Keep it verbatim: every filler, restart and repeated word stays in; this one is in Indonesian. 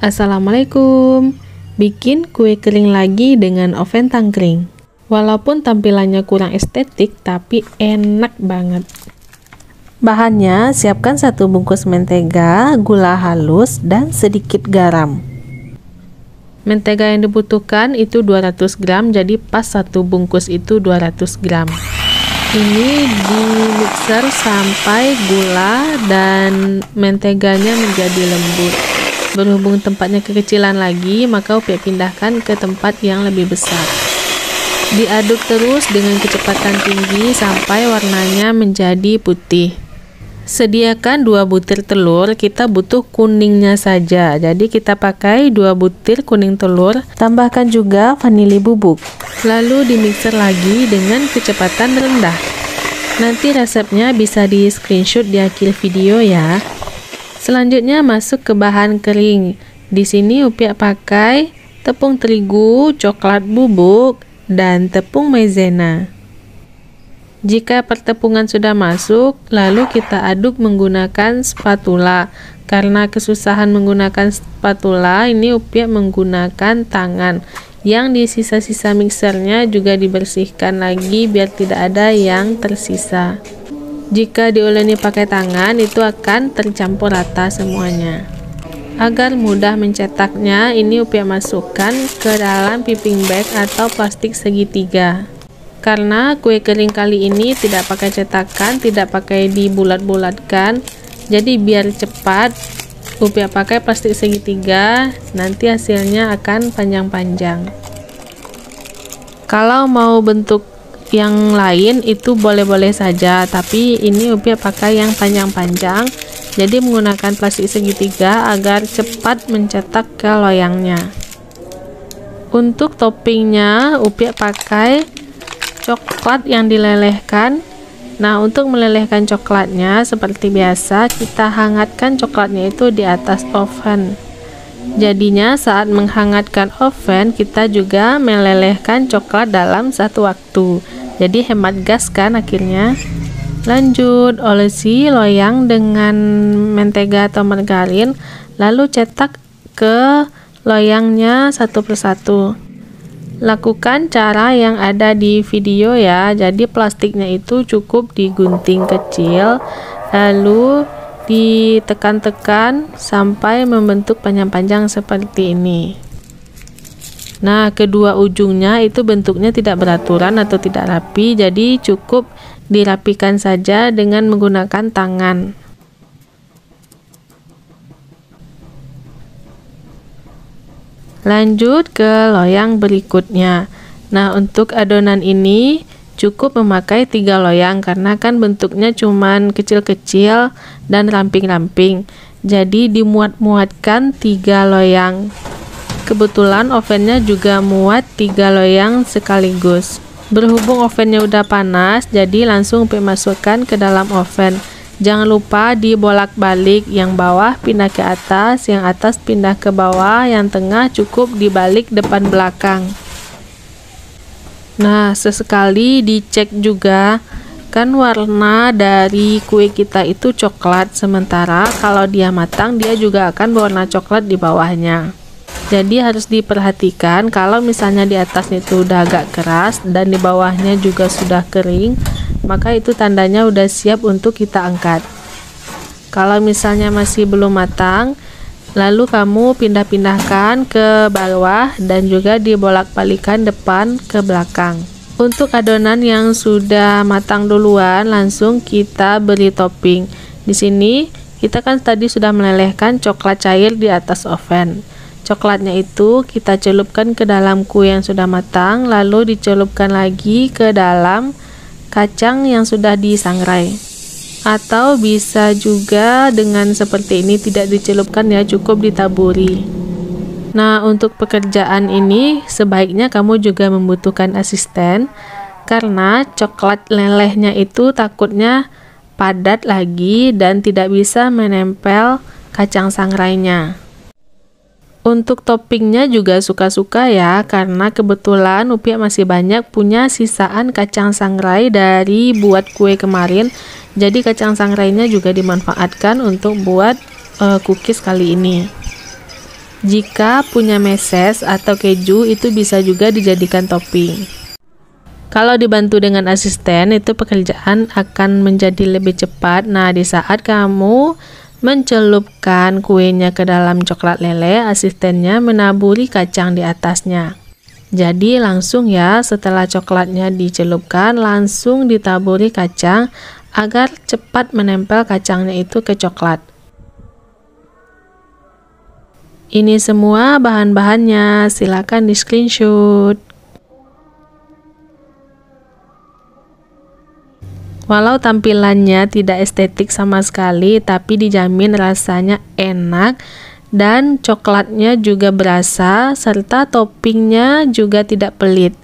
Assalamualaikum. Bikin kue kering lagi dengan oven tangkring. Walaupun tampilannya kurang estetik, tapi enak banget. Bahannya, siapkan satu bungkus mentega, gula halus, dan sedikit garam. Mentega yang dibutuhkan itu dua ratus gram, jadi pas satu bungkus itu dua ratus gram. Ini di mixer sampai gula dan menteganya menjadi lembut. Berhubung tempatnya kekecilan lagi, maka Upik pindahkan ke tempat yang lebih besar. Diaduk terus dengan kecepatan tinggi sampai warnanya menjadi putih. Sediakan dua butir telur, kita butuh kuningnya saja. Jadi kita pakai dua butir kuning telur, tambahkan juga vanili bubuk. Lalu dimixer lagi dengan kecepatan rendah. Nanti resepnya bisa di screenshot di akhir video ya. Selanjutnya masuk ke bahan kering. Di sini Upik pakai tepung terigu, coklat bubuk, dan tepung maizena. Jika pertepungan sudah masuk, lalu kita aduk menggunakan spatula. Karena kesusahan menggunakan spatula, ini Upik menggunakan tangan. Yang di sisa-sisa mixernya juga dibersihkan lagi biar tidak ada yang tersisa. Jika diuleni pakai tangan, itu akan tercampur rata semuanya. Agar mudah mencetaknya, ini Upik masukkan ke dalam piping bag atau plastik segitiga. Karena kue kering kali ini tidak pakai cetakan, tidak pakai dibulat-bulatkan, jadi biar cepat, Upik pakai plastik segitiga, nanti hasilnya akan panjang-panjang. Kalau mau bentuk yang lain itu boleh-boleh saja, tapi ini Upik pakai yang panjang-panjang, jadi menggunakan plastik segitiga agar cepat mencetak ke loyangnya. Untuk toppingnya Upik pakai coklat yang dilelehkan. Nah, untuk melelehkan coklatnya seperti biasa kita hangatkan coklatnya itu di atas oven. Jadinya saat menghangatkan oven kita juga melelehkan coklat dalam satu waktu. Jadi hemat gas kan akhirnya. Lanjut olesi loyang dengan mentega atau margarin, lalu cetak ke loyangnya satu persatu. Lakukan cara yang ada di video ya. Jadi plastiknya itu cukup digunting kecil, lalu ditekan-tekan sampai membentuk panjang-panjang seperti ini. Nah, kedua ujungnya itu bentuknya tidak beraturan atau tidak rapi, jadi cukup dirapikan saja dengan menggunakan tangan. Lanjut ke loyang berikutnya. Nah, untuk adonan ini cukup memakai tiga loyang karena kan bentuknya cuman kecil-kecil dan ramping-ramping. Jadi dimuat-muatkan tiga loyang. Kebetulan ovennya juga muat tiga loyang sekaligus. Berhubung ovennya udah panas, jadi langsung Upik masukkan ke dalam oven. Jangan lupa dibolak-balik, yang bawah pindah ke atas, yang atas pindah ke bawah, yang tengah cukup dibalik depan belakang. Nah, sesekali dicek juga, kan warna dari kue kita itu coklat, sementara kalau dia matang dia juga akan berwarna coklat di bawahnya. Jadi harus diperhatikan kalau misalnya di atasnya itu udah agak keras dan di bawahnya juga sudah kering, maka itu tandanya udah siap untuk kita angkat. Kalau misalnya masih belum matang, lalu kamu pindah-pindahkan ke bawah dan juga dibolak-balikan depan ke belakang. Untuk adonan yang sudah matang duluan, langsung kita beri topping. Di sini kita kan tadi sudah melelehkan coklat cair di atas oven. Coklatnya itu kita celupkan ke dalam kue yang sudah matang, lalu dicelupkan lagi ke dalam kacang yang sudah disangrai. Atau bisa juga dengan seperti ini, tidak dicelupkan ya, cukup ditaburi. Nah, untuk pekerjaan ini sebaiknya kamu juga membutuhkan asisten, karena coklat lelehnya itu takutnya padat lagi dan tidak bisa menempel kacang sangrainya. Untuk toppingnya juga suka-suka ya, karena kebetulan Upik masih banyak punya sisaan kacang sangrai dari buat kue kemarin. Jadi kacang sangrainya juga dimanfaatkan untuk buat uh, cookies kali ini. Jika punya meses atau keju, itu bisa juga dijadikan topping. Kalau dibantu dengan asisten, itu pekerjaan akan menjadi lebih cepat. Nah, di saat kamu mencelupkan kuenya ke dalam coklat lele, asistennya menaburi kacang di atasnya. Jadi langsung ya, setelah coklatnya dicelupkan, langsung ditaburi kacang agar cepat menempel kacangnya itu ke coklat. Ini semua bahan-bahannya, silakan di screenshot. Walau tampilannya tidak estetik sama sekali, tapi dijamin rasanya enak dan coklatnya juga berasa, serta toppingnya juga tidak pelit.